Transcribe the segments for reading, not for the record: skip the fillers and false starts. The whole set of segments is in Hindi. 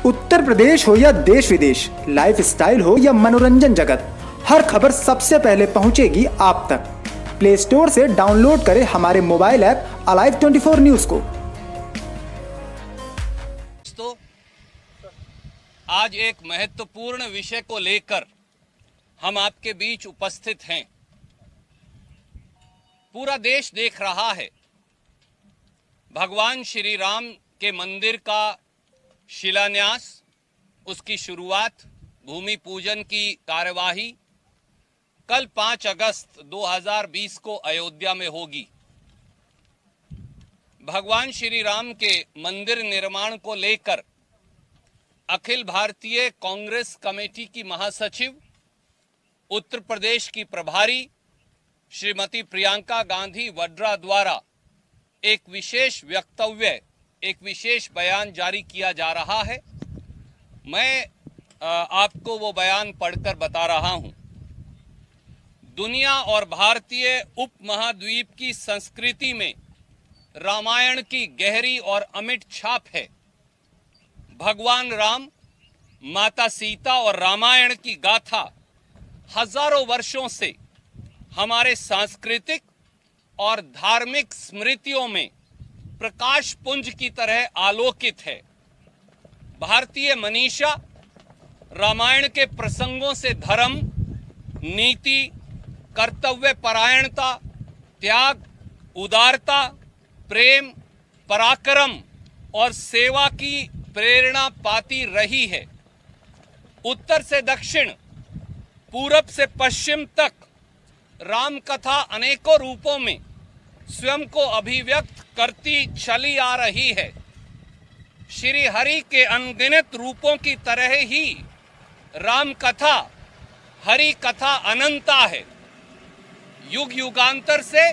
उत्तर प्रदेश हो या देश विदेश, लाइफ स्टाइल हो या मनोरंजन जगत, हर खबर सबसे पहले पहुंचेगी आप तक। प्ले स्टोर से डाउनलोड करें हमारे मोबाइल ऐप अलाइव 24 न्यूज को। दोस्तों, आज एक महत्वपूर्ण विषय को लेकर हम आपके बीच उपस्थित हैं। पूरा देश देख रहा है, भगवान श्री राम के मंदिर का शिलान्यास, उसकी शुरुआत, भूमि पूजन की कार्यवाही कल 5 अगस्त 2020 को अयोध्या में होगी। भगवान श्री राम के मंदिर निर्माण को लेकर अखिल भारतीय कांग्रेस कमेटी की महासचिव, उत्तर प्रदेश की प्रभारी श्रीमती प्रियंका गांधी वड्रा द्वारा एक विशेष वक्तव्य, एक विशेष बयान जारी किया जा रहा है। मैं आपको वो बयान पढ़कर बता रहा हूं। दुनिया और भारतीय उपमहाद्वीप की संस्कृति में रामायण की गहरी और अमिट छाप है। भगवान राम, माता सीता और रामायण की गाथा हजारों वर्षों से हमारे सांस्कृतिक और धार्मिक स्मृतियों में प्रकाश पुंज की तरह आलोकित है। भारतीय मनीषा रामायण के प्रसंगों से धर्म, नीति, कर्तव्य परायणता, त्याग, उदारता, प्रेम, पराक्रम और सेवा की प्रेरणा पाती रही है। उत्तर से दक्षिण, पूरब से पश्चिम तक राम कथा अनेकों रूपों में स्वयं को अभिव्यक्त करती चली आ रही है। श्री हरि के अनगिनत रूपों की तरह ही राम कथा, हरि कथा अनंता है। युग युगांतर से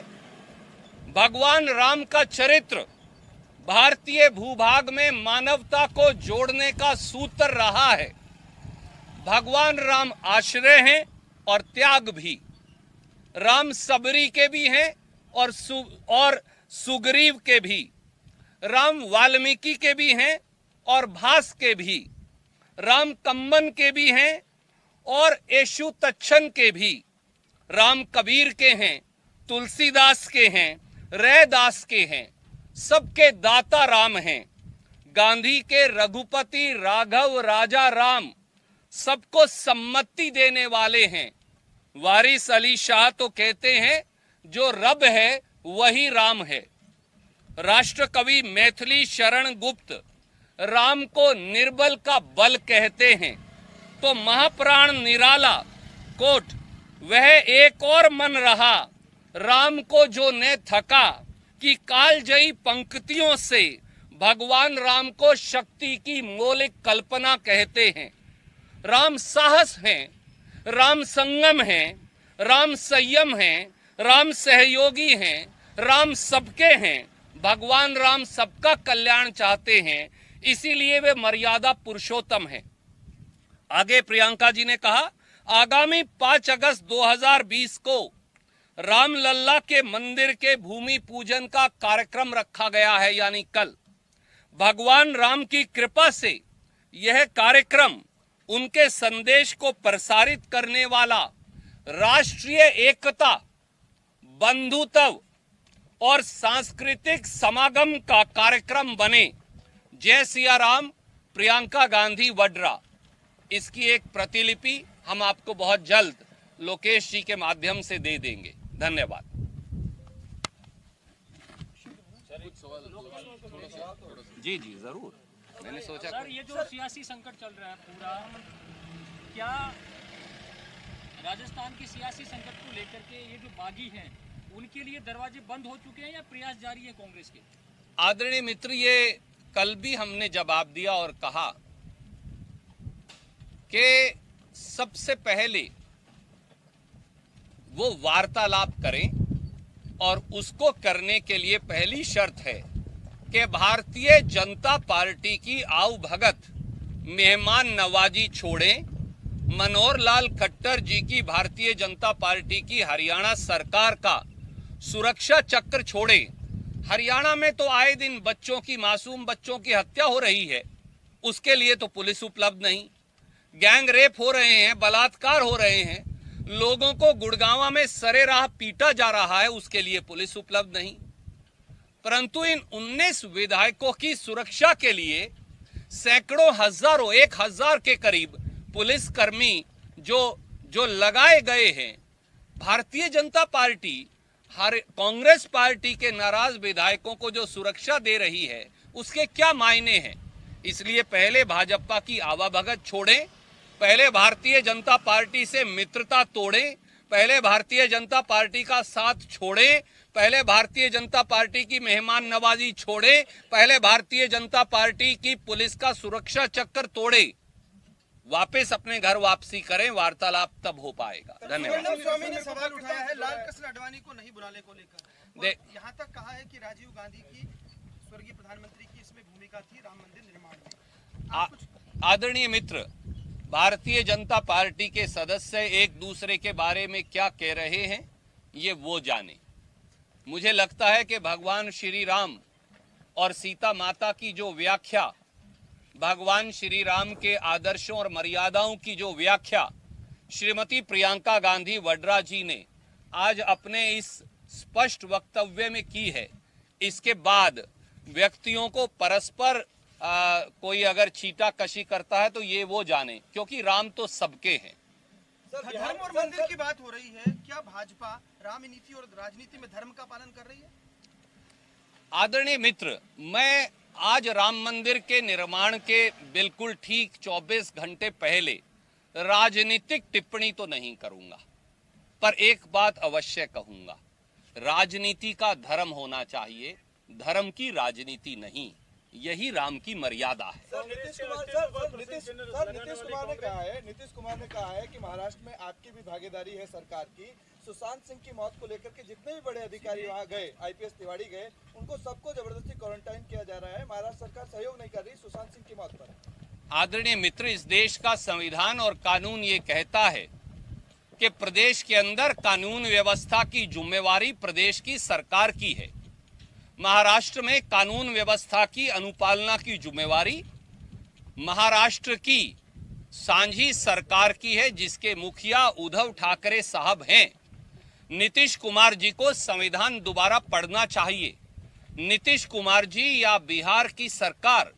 भगवान राम का चरित्र भारतीय भूभाग में मानवता को जोड़ने का सूत्र रहा है। भगवान राम आश्रय हैं और त्याग भी। राम सबरी के भी हैं और सुग्रीव के भी। राम वाल्मीकि के भी हैं और भास के भी। राम कंबन के भी हैं और यशु तच्छन के भी। राम कबीर के हैं, तुलसीदास के हैं, रैदास के हैं। सबके दाता राम हैं। गांधी के रघुपति राघव राजा राम सबको सम्मति देने वाले हैं। वारिस अली शाह तो कहते हैं, जो रब है वही राम है। राष्ट्र कवि मैथिली शरण गुप्त राम को निर्बल का बल कहते हैं। तो महाप्राण निराला कोट वह एक और मन रहा, राम को जो ने थका, कि कालजयी पंक्तियों से भगवान राम को शक्ति की मौलिक कल्पना कहते हैं। राम साहस हैं, राम संगम हैं, राम संयम हैं, राम सहयोगी हैं, राम सबके हैं। भगवान राम सबका कल्याण चाहते हैं, इसीलिए वे मर्यादा पुरुषोत्तम हैं। आगे प्रियंका जी ने कहा, आगामी 5 अगस्त 2020 को रामलल्ला के मंदिर के भूमि पूजन का कार्यक्रम रखा गया है, यानी कल। भगवान राम की कृपा से यह कार्यक्रम उनके संदेश को प्रसारित करने वाला राष्ट्रीय एकता, बंधुत्व और सांस्कृतिक समागम का कार्यक्रम बने। जय सिया राम, प्रियंका गांधी वड्रा। इसकी एक प्रतिलिपि हम आपको बहुत जल्द लोकेश जी के माध्यम से दे देंगे। धन्यवाद। जी जी जरूर। मैंने सोचा सर, ये जो सियासी संकट चल रहा है पूरा, क्या राजस्थान के सियासी संकट को लेकर के ये जो बागी हैं उनके लिए दरवाजे बंद हो चुके हैं या प्रयास जारी है कांग्रेस के? आदरणीय मित्र, ये कल भी हमने जवाब दिया और कहा कि सबसे पहले वो वार्तालाप करें और उसको करने के लिए पहली शर्त है कि भारतीय जनता पार्टी की आओ भगत, मेहमान नवाजी छोड़ें। मनोहर लाल खट्टर जी की भारतीय जनता पार्टी की हरियाणा सरकार का सुरक्षा चक्र छोड़ें। हरियाणा में तो आए दिन बच्चों की, मासूम बच्चों की हत्या हो रही है। उसके लिए तो पुलिस उपलब्ध नहीं। गैंग रेप हो रहे हैं, बलात्कार हो रहे हैं, लोगों को गुड़गांव में सरेराह पीटा जा रहा है, उसके लिए पुलिस उपलब्ध नहीं। परंतु इन 19 विधायकों की सुरक्षा के लिए सैकड़ों, हजारों, 1000 के करीब पुलिसकर्मी जो लगाए गए हैं। भारतीय जनता पार्टी कांग्रेस पार्टी के नाराज विधायकों को जो सुरक्षा दे रही है, उसके क्या मायने हैं? इसलिए पहले भाजपा की आवाभगत छोड़ें, पहले भारतीय जनता पार्टी से मित्रता तोड़ें, पहले भारतीय जनता पार्टी का साथ छोड़ें, पहले भारतीय जनता पार्टी की मेहमान नवाजी छोड़ें, पहले भारतीय जनता पार्टी की पुलिस का सुरक्षा चक्कर तोड़े, वापस अपने घर वापसी करें, वार्तालाप तब हो पाएगा। धन्यवाद। स्वामी ने सवाल उठाया है लाल कृष्ण आडवाणी को नहीं बुलाने को लेकर, यहाँ तक कहा है कि राजीव गांधी की, स्वर्गीय प्रधानमंत्री की इसमें भूमिका थी राम मंदिर निर्माण में। आदरणीय मित्र, भारतीय जनता पार्टी के सदस्य एक दूसरे के बारे में क्या कह रहे हैं, ये वो जाने। मुझे लगता है कि भगवान श्री राम और सीता माता की जो व्याख्या, भगवान श्री राम के आदर्शों और मर्यादाओं की जो व्याख्या श्रीमती प्रियंका गांधी वड्रा जी ने आज अपने इस स्पष्ट वक्तव्य में की है, इसके बाद व्यक्तियों को परस्पर कोई अगर छीटाकशी करता है तो ये वो जाने, क्योंकि राम तो सबके हैं। धर्म और मंदिर की बात हो रही है, क्या भाजपा राम नीति और राजनीति में धर्म का पालन कर रही है? आदरणीय मित्र, मैं आज राम मंदिर के निर्माण के बिल्कुल ठीक 24 घंटे पहले राजनीतिक टिप्पणी तो नहीं करूंगा, पर एक बात अवश्य कहूंगा, राजनीति का धर्म होना चाहिए, धर्म की राजनीति नहीं। यही राम की मर्यादा है। नीतीश कुमार ने कहा है कि महाराष्ट्र में आपकी भी भागीदारी है सरकार की। सुशांत सिंह की मौत को लेकर के जितने भी बड़े अधिकारी वहां गए, आईपीएस तिवारी गए, उनको सबको जबरदस्ती क्वारंटाइन किया जा रहा है। महाराष्ट्र सरकार सहयोग नहीं कर रही सुशांत सिंह की मौत पर। आदरणीय मित्र, इस देश का संविधान और कानून ये कहता है कि प्रदेश के अंदर कानून व्यवस्था की जिम्मेवारी प्रदेश की सरकार की है। महाराष्ट्र में कानून व्यवस्था की अनुपालना की जिम्मेवारी महाराष्ट्र की सांझी सरकार की है, जिसके मुखिया उद्धव ठाकरे साहब हैं। नीतीश कुमार जी को संविधान दोबारा पढ़ना चाहिए। नीतीश कुमार जी या बिहार की सरकार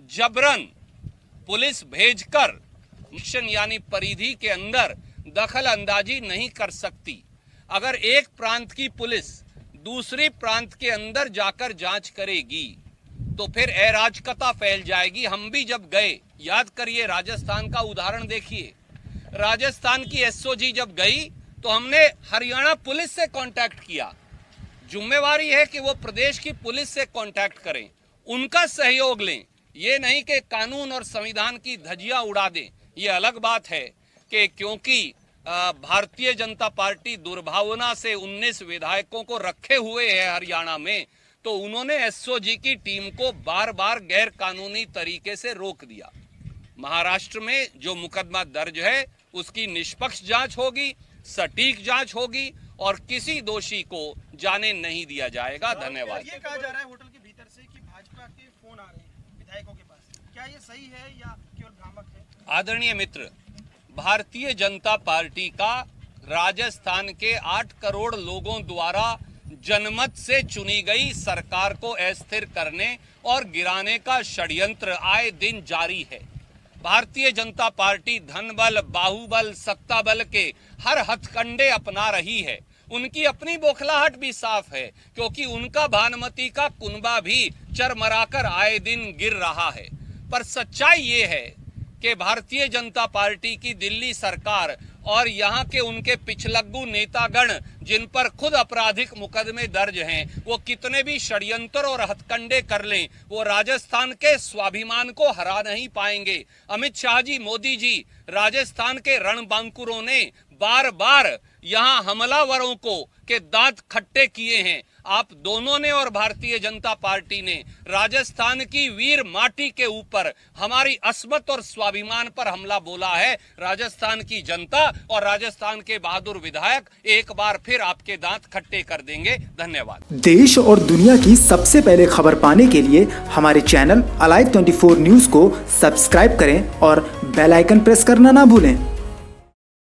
जबरन पुलिस भेजकर मिशन यानी परिधि के अंदर दखल अंदाजी नहीं कर सकती। अगर एक प्रांत की पुलिस दूसरे प्रांत के अंदर जाकर जांच करेगी तो फिर अराजकता फैल जाएगी। हम भी जब गए, याद करिए, राजस्थान का उदाहरण देखिए, राजस्थान की एसओजी जब गई तो हमने हरियाणा पुलिस से कांटेक्ट किया। जिम्मेवारी है कि वो प्रदेश की पुलिस से कांटेक्ट करें, उनका सहयोग लें, ये नहीं कि कानून और संविधान की धज्जियां उड़ा दें। ये अलग बात है कि क्योंकि भारतीय जनता पार्टी दुर्भावना से 19 विधायकों को रखे हुए है हरियाणा में, तो उन्होंने एसओजी की टीम को बार बार गैर कानूनी तरीके से रोक दिया। महाराष्ट्र में जो मुकदमा दर्ज है उसकी निष्पक्ष जांच होगी, सटीक जांच होगी और किसी दोषी को जाने नहीं दिया जाएगा। धन्यवाद। ये कहा जा रहा है होटल के भीतर से कि भाजपा के फोन आ रहे हैं विधायकों के पास, क्या ये सही है या केवल भ्रामक है? आदरणीय मित्र, भारतीय जनता पार्टी का राजस्थान के 8 करोड़ लोगों द्वारा जनमत से चुनी गई सरकार को अस्थिर करने और गिराने का षड्यंत्र आए दिन जारी है। भारतीय जनता पार्टी धन बल, बाहुबल, सत्ता बल के हर हथकंडे अपना रही है। उनकी अपनी बौखलाहट भी साफ है, क्योंकि उनका भानुमति का कुनबा भी चरमराकर आए दिन गिर रहा है। पर सच्चाई ये है कि भारतीय जनता पार्टी की दिल्ली सरकार और यहाँ के उनके पिछलग्गू नेतागण, जिन पर खुद आपराधिक मुकदमे दर्ज हैं, वो कितने भी षड्यंत्र और हथकंडे कर लें, वो राजस्थान के स्वाभिमान को हरा नहीं पाएंगे। अमित शाह जी, मोदी जी, राजस्थान के रणबांकुरों ने बार बार यहाँ हमलावरों को के दांत खट्टे किए हैं। आप दोनों ने और भारतीय जनता पार्टी ने राजस्थान की वीर माटी के ऊपर हमारी अस्मत और स्वाभिमान पर हमला बोला है। राजस्थान की जनता और राजस्थान के बहादुर विधायक एक बार फिर आपके दांत खट्टे कर देंगे। धन्यवाद। देश और दुनिया की सबसे पहले खबर पाने के लिए हमारे चैनल अलाइव 24 न्यूज़ को सब्सक्राइब करें और बेल आइकन प्रेस करना ना भूलें।